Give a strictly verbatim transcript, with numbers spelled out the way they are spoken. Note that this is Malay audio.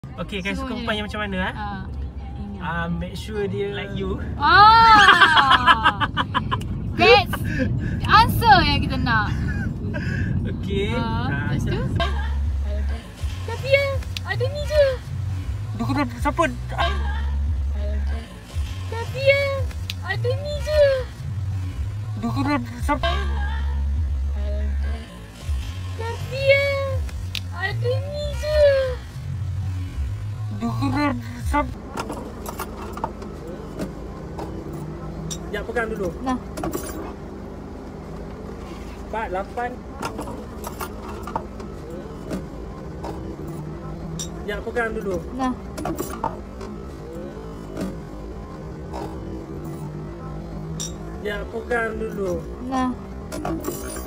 Okay, guys, suka umpan yang macam mana eh? Ah. Uh, make sure dia like you. Ah. That's answer yang kita nak. Okay. Ah, lepas tu? Tapi ya, ada ni je. Dukun siapa? Tapi ya, ada ni je. Dukun siapa? Tapi ya, ada ni je. Dukun siapa? Sekejap, pegang dulu. Nah. Empat, lapan. Sekejap, pegang dulu. Nah. Sekejap, pegang dulu. Nah.